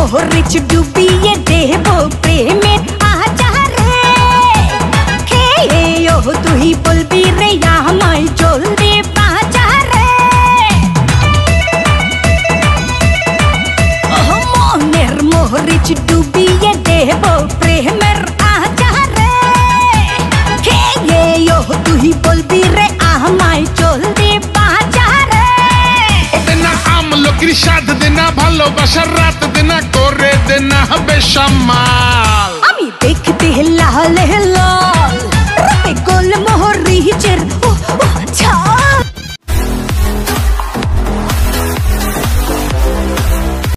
মোহরিচ ডুবিয়ে দেব প্রেমে আচারে খেয়ে ও তুই বলবি রে আমায় জলদি বাজারে মনের মোহরিচ ডুবিয়ে দেব প্রেমের আচারে খেয়ে ও তুই বলবি রে আমায় জলদি বাজারে দেনা আমলকির স্বাদ দেনা ভালোবাসার রাত দেনা করে দেনা বেসামাল আমি দেখতে লাল লাল